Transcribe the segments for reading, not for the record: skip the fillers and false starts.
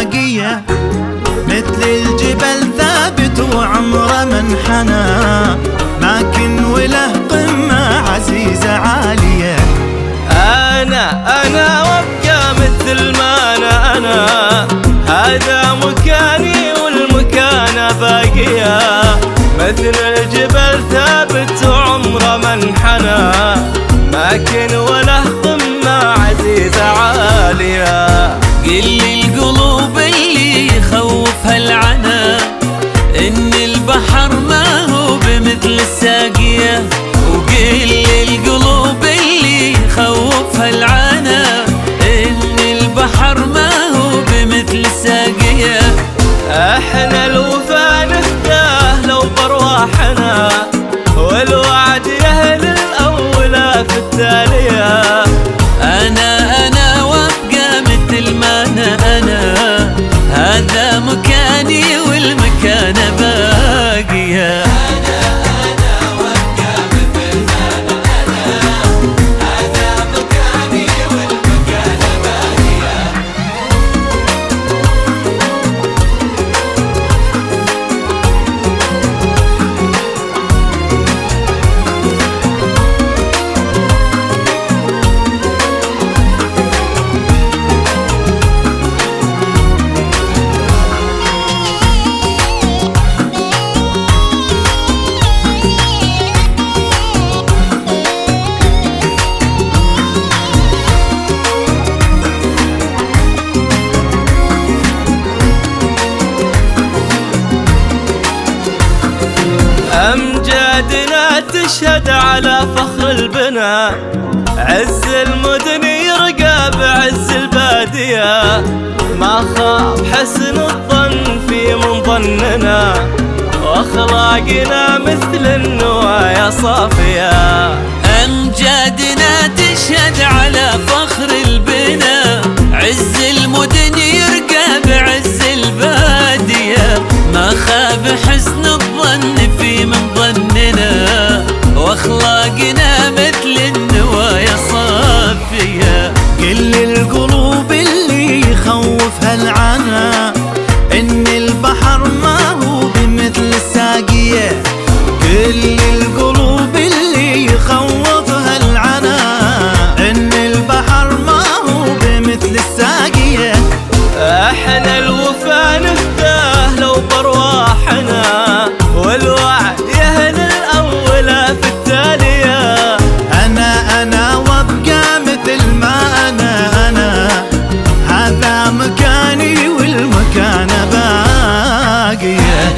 باقية، مثل الجبل ثابت وعمره ما انحنى، ماكن وله قمة عزيزة عالية. أنا وابقى مثل ما أنا هذا مكاني والمكانة باقية، مثل الجبل ثابت وعمره ما انحنى، ماكن وله قمة عزيزة عالية. قل لي القلوب اللي يخوفها العنا إن البحر ما هو بمثل الساقية، وقل لي القلوب اللي يخوفها العنا إن البحر ما هو بمثل الساقية. احنا الوفا نفداه لو برواحنا، والوعد يهل الأولى في التالية. أنا وابقى مثل ما أنا هذا مكاني والمكانة باقية. أمجادنا تشهد على فخر البنا، عز المدن يرقى بعز البادية، ما خاب حسن الظن في من ظننا، وأخلاقنا مثل النوايا صافية. أمجادنا تشهد على فخر البنا، عز المدن يرقى بعز البادية، ما خاب حسن الظن في من ظننا، واخلاقنا مثل النوايا صافية. قل القلوب اللي يخوفها العنا ان البحر ما هو بمثل الساقية، قل القلوب اللي يخوفها العنا ان البحر ما هو بمثل الساقية. احنا الوفا نفداه لو برواحنا، والوعد يهل الأولى في التالية. أنا وابقى مثل ما أنا هذا مكاني والمكانة باقية.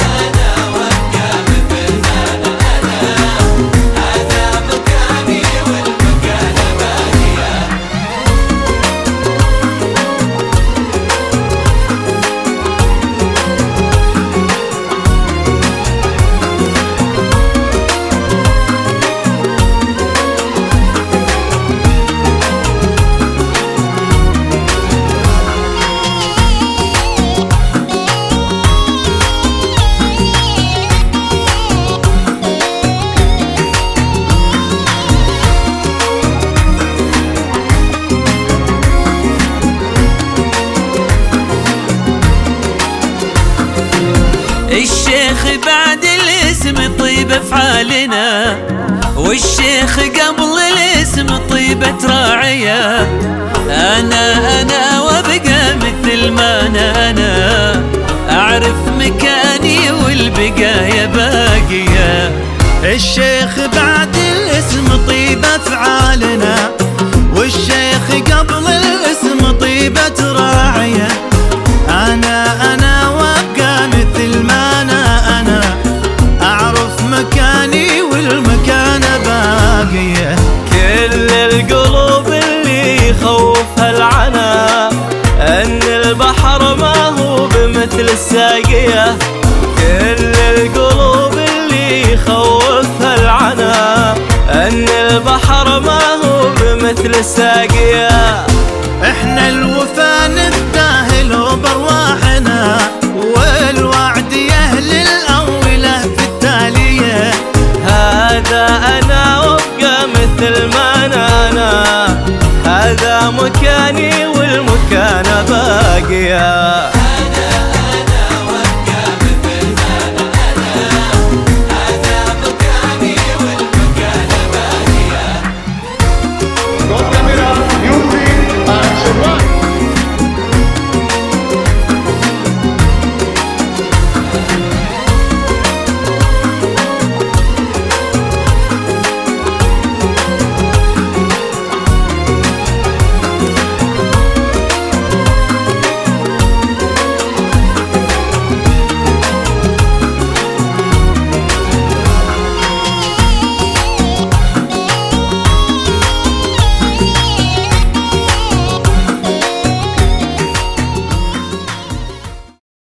الشيخ بعد الاسم طيب افعالنا، والشيخ قبل الاسم طيبة راعية. أنا وابقى مثل ما أنا أعرف مكاني والبقايا باقية. الشيخ بعد الاسم طيب افعالنا، والشيخ قبل الاسم طيبة راعية. أنا وابقى مثل ما أنا أعرف مكاني والمكانة باقية. كل القلوب اللي يخوفها العنا ان البحر ما هو بمثل الساقية، كل القلوب اللي يخوفها العنا ان البحر ما هو بمثل الساقية. احنا الوفا نستاهل برواحنا، والوعد يهل الأولى في التالية. هذا أنا وابقى مثل ما أنا هذا مكاني والمكانة باقي. باقية.